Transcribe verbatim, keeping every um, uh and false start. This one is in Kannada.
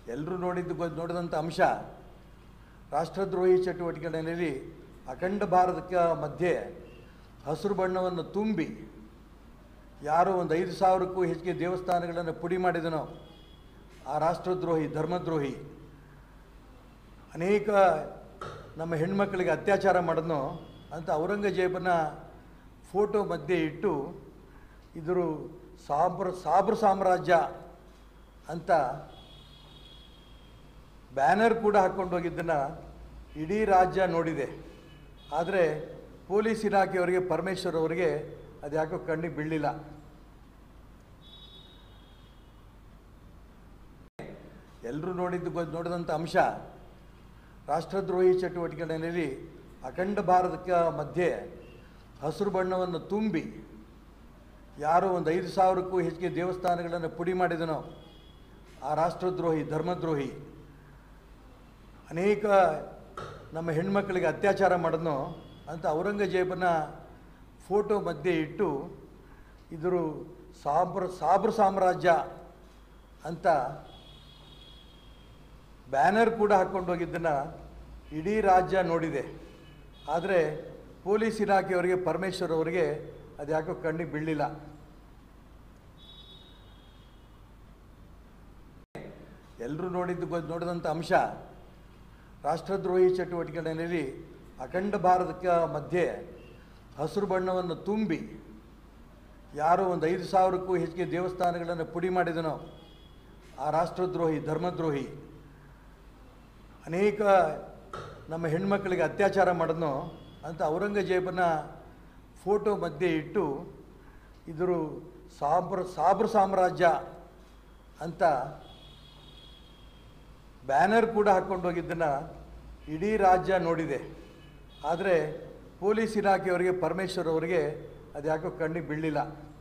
ಎಲ್ಲರೂ ನೋಡಿದ್ದು ನೋಡಿದಂಥ ಅಂಶ ರಾಷ್ಟ್ರದ್ರೋಹಿ ಚಟುವಟಿಕೆಗಳಲ್ಲಿ ಅಖಂಡ ಭಾರತಕ್ಕೆ ಮಧ್ಯೆ ಹಸಿರು ಬಣ್ಣವನ್ನು ತುಂಬಿ ಯಾರು ಒಂದು ಐದು ಸಾವಿರಕ್ಕೂ ಹೆಚ್ಚಿಗೆ ದೇವಸ್ಥಾನಗಳನ್ನು ಪುಡಿ ಮಾಡಿದನೋ ಆ ರಾಷ್ಟ್ರದ್ರೋಹಿ ಧರ್ಮದ್ರೋಹಿ ಅನೇಕ ನಮ್ಮ ಹೆಣ್ಮಕ್ಕಳಿಗೆ ಅತ್ಯಾಚಾರ ಮಾಡಿದ್ನೋ ಅಂತ ಔರಂಗಜೇಬನ ಫೋಟೋ ಮಧ್ಯೆ ಇಟ್ಟು ಇದ್ರ ಸಾಬ್ರ ಸಾಬ್ರ ಸಾಮ್ರಾಜ್ಯ ಅಂತ ಬ್ಯಾನರ್ ಕೂಡ ಹಾಕ್ಕೊಂಡು ಹೋಗಿದ್ದನ್ನು ಇಡೀ ರಾಜ್ಯ ನೋಡಿದೆ. ಆದರೆ ಪೊಲೀಸ್ ಇಲಾಖೆಯವರಿಗೆ ಪರಮೇಶ್ವರ್ ಅವರಿಗೆ ಅದು ಯಾಕೋ ಕಣ್ಣಿಗೆ ಬೀಳಲಿಲ್ಲ. ಎಲ್ಲರೂ ನೋಡಿದ್ದು ನೋಡಿದಂಥ ಅಂಶ ರಾಷ್ಟ್ರದ್ರೋಹಿ ಚಟುವಟಿಕೆಗಳಲ್ಲಿ ಅಖಂಡ ಭಾರತಕ್ಕೆ ಮಧ್ಯೆ ಹಸಿರು ಬಣ್ಣವನ್ನು ತುಂಬಿ ಯಾರು ಒಂದು ಐದು ಸಾವಿರಕ್ಕೂ ಹೆಚ್ಚಿಗೆ ದೇವಸ್ಥಾನಗಳನ್ನು ಪುಡಿ ಮಾಡಿದನೋ ಆ ರಾಷ್ಟ್ರದ್ರೋಹಿ ಧರ್ಮದ್ರೋಹಿ ಅನೇಕ ನಮ್ಮ ಹೆಣ್ಮಕ್ಕಳಿಗೆ ಅತ್ಯಾಚಾರ ಮಾಡಿದ್ನೋ ಅಂತ ಔರಂಗಜೇಬನ ಫೋಟೋ ಮಧ್ಯೆ ಇಟ್ಟು ಇದ್ರ ಸಾಬ್ರ ಸಾಬ್ರ ಸಾಮ್ರಾಜ್ಯ ಅಂತ ಬ್ಯಾನರ್ ಕೂಡ ಹಾಕ್ಕೊಂಡು ಹೋಗಿದ್ದನ್ನು ಇಡೀ ರಾಜ್ಯ ನೋಡಿದೆ. ಆದರೆ ಪೊಲೀಸ್ ಇಲಾಖೆಯವರಿಗೆ ಪರಮೇಶ್ವರ್ ಅವರಿಗೆ ಅದು ಯಾಕೋ ಕಣ್ಣಿಗೆ ಬೀಳಲಿಲ್ಲ. ಎಲ್ಲರೂ ನೋಡಿದ್ದು ನೋಡಿದಂಥ ಅಂಶ ರಾಷ್ಟ್ರದ್ರೋಹಿ ಚಟುವಟಿಕೆಗಳಲ್ಲಿ ಅಖಂಡ ಭಾರತಕ್ಕೆ ಮಧ್ಯೆ ಹಸಿರು ಬಣ್ಣವನ್ನು ತುಂಬಿ ಯಾರು ಒಂದು ಐದು ಸಾವಿರಕ್ಕೂ ಹೆಚ್ಚಿಗೆ ದೇವಸ್ಥಾನಗಳನ್ನು ಪುಡಿ ಮಾಡಿದನೋ ಆ ರಾಷ್ಟ್ರದ್ರೋಹಿ ಧರ್ಮದ್ರೋಹಿ ಅನೇಕ ನಮ್ಮ ಹೆಣ್ಮಕ್ಕಳಿಗೆ ಅತ್ಯಾಚಾರ ಮಾಡಿದ್ನೋ ಅಂತ ಔರಂಗಜೇಬನ ಫೋಟೋ ಮಧ್ಯೆ ಇಟ್ಟು ಇದ್ರ ಸಾಬ್ರ ಸಾಬ್ರ ಸಾಮ್ರಾಜ್ಯ ಅಂತ ಬ್ಯಾನರ್ ಕೂಡ ಹಾಕ್ಕೊಂಡು ಹೋಗಿದ್ದನ್ನು ಇಡೀ ರಾಜ್ಯ ನೋಡಿದೆ. ಆದರೆ ಪೊಲೀಸ್ ಇಲಾಖೆಯವರಿಗೆ ಪರಮೇಶ್ವರ್ ಅವರಿಗೆ ಅದು ಯಾಕೋ ಕಣ್ಣಿಗೆ ಬೀಳಲಿಲ್ಲ. ಎಲ್ಲರೂ ನೋಡಿದ್ದು ನೋಡಿದಂಥ ಅಂಶ ರಾಷ್ಟ್ರದ್ರೋಹಿ ಚಟುವಟಿಕೆಗಳಲ್ಲಿ ಅಖಂಡ ಭಾರತಕ್ಕೆ ಮಧ್ಯೆ ಹಸಿರು ಬಣ್ಣವನ್ನು ತುಂಬಿ ಯಾರು ಒಂದು ಐದು ಸಾವಿರಕ್ಕೂ ಹೆಚ್ಚಿಗೆ ದೇವಸ್ಥಾನಗಳನ್ನು ಪುಡಿ ಮಾಡಿದನೋ ಆ ರಾಷ್ಟ್ರದ್ರೋಹಿ ಧರ್ಮದ್ರೋಹಿ ಅನೇಕ ನಮ್ಮ ಹೆಣ್ಮಕ್ಕಳಿಗೆ ಅತ್ಯಾಚಾರ ಮಾಡಿದ್ನೋ ಅಂತ ಔರಂಗಜೇಬನ ಫೋಟೋ ಮಧ್ಯೆ ಇಟ್ಟು ಇದ್ರ ಸಾಬ್ರ ಸಾಬ್ರ ಸಾಮ್ರಾಜ್ಯ ಅಂತ ಬ್ಯಾನರ್ ಕೂಡ ಹಾಕ್ಕೊಂಡು ಹೋಗಿದ್ದನ್ನು ಇಡೀ ರಾಜ್ಯ ನೋಡಿದೆ. ಆದರೆ ಪೊಲೀಸ್ ಇಲಾಖೆಯವರಿಗೆ ಪರಮೇಶ್ವರ್ ಅವರಿಗೆ ಅದು ಯಾಕೋ ಕಣ್ಣಿಗೆ ಬೀಳಲಿಲ್ಲ.